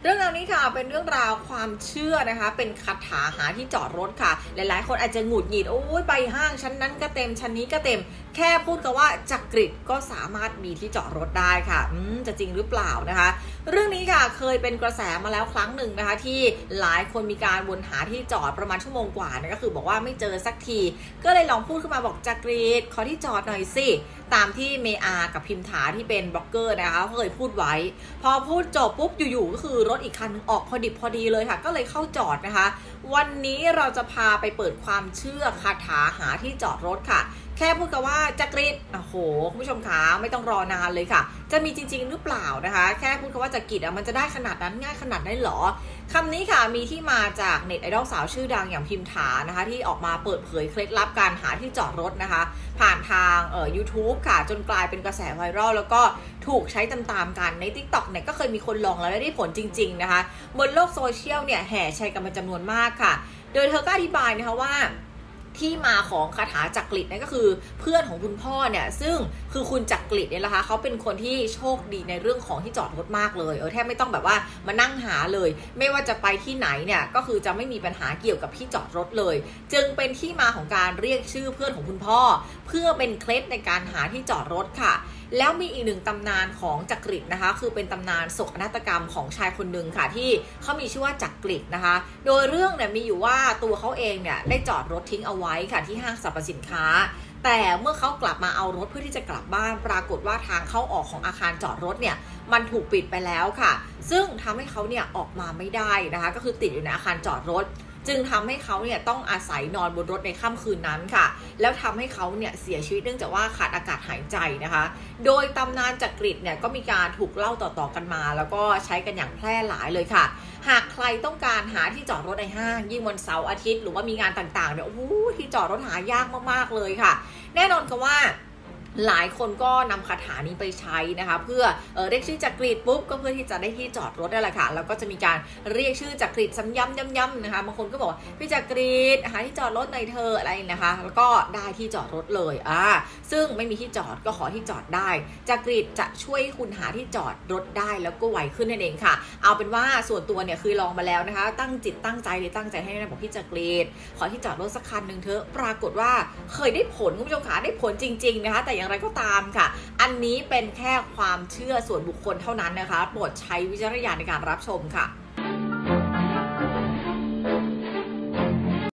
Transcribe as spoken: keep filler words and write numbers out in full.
รื่องราวนี้ค่ะเป็นเรื่องราวความเชื่อนะคะเป็นคาถาหาที่จอดรถค่ะหลายๆคนอาจจะหงุดหงิดโอ้ยไปห้างชั้นนั้นก็เต็มชั้นนี้ก็เต็มแค่พูดกันว่าจักริดก็สามารถมีที่จอดรถได้ค่ะอืมจะจริงหรือเปล่านะคะเรื่องนี้ค่ะเคยเป็นกระแสมาแล้วครั้งหนึ่งนะคะที่หลายคนมีการวนหาที่จอดประมาณชั่วโมงกว่านะก็คือบอกว่าไม่เจอสักทีก็เลยลองพูดขึ้นมาบอกจักริดขอที่จอดหน่อยสิตามที่เมอากับพิมถาที่เป็นบล็อกเกอร์นะคะเคยพูดไว้พอพูดจบปุ๊บอยู่ๆก็คือรถอีกคันนึงออกพอดิบพอดีเลยค่ะก็เลยเข้าจอดนะคะวันนี้เราจะพาไปเปิดความเชื่อคาถาหาที่จอดรถค่ะแค่พูดกันว่าจักริดโอ้โหคุณผู้ชมคะไม่ต้องรอนานเลยค่ะจะมีจริงๆหรือเปล่านะคะแค่พูดคำว่าจักริดอ่ะมันจะได้ขนาดนั้นง่ายขนาดนั้นหรอคำนี้ค่ะมีที่มาจากเน็ตไอดอลสาวชื่อดังอย่างพิมถานะคะที่ออกมาเปิดเผยเคล็ดลับการหาที่จอดรถนะคะผ่านทางเอ่อ YouTube ค่ะจนกลายเป็นกระแสไวรัลแล้วก็ถูกใช้ตามๆกันใน TikTok เนี่ยก็เคยมีคนลองแล้วได้ผลจริงๆนะคะบนโลกโซเชียลเนี่ยแห่แชร์กันเป็นจำนวนมากค่ะโดยเธอก็อธิบายนะคะว่าที่มาของคาถาจักริดนั่นก็คือเพื่อนของคุณพ่อเนี่ยซึ่งคือคุณจักริดเนี่ยนะคะเขาเป็นคนที่โชคดีในเรื่องของที่จอดรถมากเลยเออแทบไม่ต้องแบบว่ามานั่งหาเลยไม่ว่าจะไปที่ไหนเนี่ยก็คือจะไม่มีปัญหาเกี่ยวกับที่จอดรถเลยจึงเป็นที่มาของการเรียกชื่อเพื่อนของคุณพ่อเพื่อเป็นเคล็ดในการหาที่จอดรถค่ะแล้วมีอีกหนึ่งตำนานของจักริดนะคะคือเป็นตำนานโศกนาฏกรรมของชายคนหนึ่งค่ะที่เขามีชื่อว่าจักริดนะคะโดยเรื่องเนี่ยมีอยู่ว่าตัวเขาเองเนี่ยได้จอดรถทิ้งเอาไว้ค่ะที่ห้างสรรพสินค้าแต่เมื่อเขากลับมาเอารถเพื่อที่จะกลับบ้านปรากฏว่าทางเข้าออกของอาคารจอดรถเนี่ยมันถูกปิดไปแล้วค่ะซึ่งทำให้เขาเนี่ยออกมาไม่ได้นะคะก็คือติดอยู่ในอาคารจอดรถจึงทำให้เขาเนี่ยต้องอาศัยนอนบนรถในค่ำคืนนั้นค่ะแล้วทำให้เขาเนี่ยเสียชีวิตเนื่องจากว่าขาดอากาศหายใจนะคะโดยตำนานจักริดเนี่ยก็มีการถูกเล่าต่อๆกันมาแล้วก็ใช้กันอย่างแพร่หลายเลยค่ะหากใครต้องการหาที่จอดรถในห้างยิ่งวันเสาร์อาทิตย์หรือว่ามีงานต่างๆเนี่ยโอ้โหที่จอดรถหายากมากๆเลยค่ะแน่นอนค่ะว่าหลายคนก็นำคาถานี้ไปใช้นะคะเพื่อเออเรียกชื่อจักริดปุ๊บก็เพื่อที่จะได้ที่จอดรถได้แหละค่ะแล้วก็จะมีการเรียกชื่อจักริดซ้ำย้ำย้ำๆนะคะบางคนก็บอกพี่จักริดหาที่จอดรถในเธออะไรนะคะแล้วก็ได้ที่จอดรถเลยอ่าซึ่งไม่มีที่จอดก็ขอที่จอดได้จักริดจะช่วยคุณหาที่จอดรถได้แล้วก็ไวขึ้นนั่นเองค่ะเอาเป็นว่าส่วนตัวเนี่ยคือลองมาแล้วนะคะตั้งจิตตั้งใจเลยตั้งใจให้นะบอกพี่จักริดขอที่จอดรถสักคันหนึ่งเถอะปรากฏว่าเคยได้ผลคุณผู้ชมขาได้ผลจริงๆนะคะแต่อย่างไรก็ตามค่ะอันนี้เป็นแค่ความเชื่อส่วนบุคคลเท่านั้นนะคะโปรดใช้วิจารณญาณในการรับชมค่ะ